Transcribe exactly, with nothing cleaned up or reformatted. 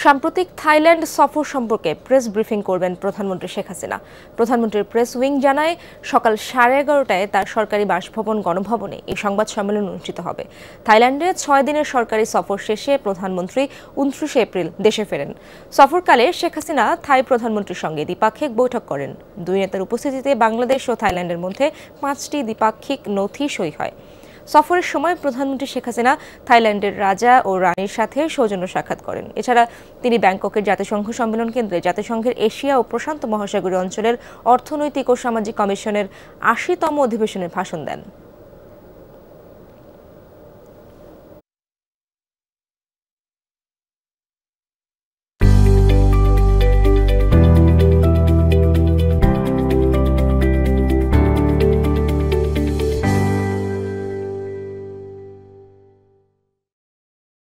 সাম্প্রতিক থাইল্যান্ড সফর সম্পর্কে প্রেস ব্রিফিং করবেন প্রধানমন্ত্রী শেখ হাসিনা। প্রধানমন্ত্রীর প্রেস উইং জানায়, সকাল সাড়ে এগারোটায় তার সরকারি বাসভবন গণভবনে এই সংবাদ সম্মেলন অনুষ্ঠিত হবে। থাইল্যান্ডে ছয় দিনের সরকারি সফর শেষে প্রধানমন্ত্রী উনত্রিশে এপ্রিল দেশে ফেরেন। সফরকালে শেখ হাসিনা থাই প্রধানমন্ত্রীর সঙ্গে দ্বিপাক্ষিক বৈঠক করেন। দুই নেতার উপস্থিতিতে বাংলাদেশ ও থাইল্যান্ডের মধ্যে পাঁচটি দ্বিপাক্ষিক নথি সই হয়। সফরের সময় প্রধানমন্ত্রী শেখ হাসিনা থাইল্যান্ডের রাজা ও রানীর সাথে সৌজন্য সাক্ষাৎ করেন। এছাড়া তিনি ব্যাংককের জাতিসংঘ সম্মেলন কেন্দ্রে জাতিসংঘের এশিয়া ও প্রশান্ত মহাসাগরীয় অঞ্চলের অর্থনৈতিক ও সামাজিক কমিশনের আশিতম অধিবেশনের ভাষণ দেন।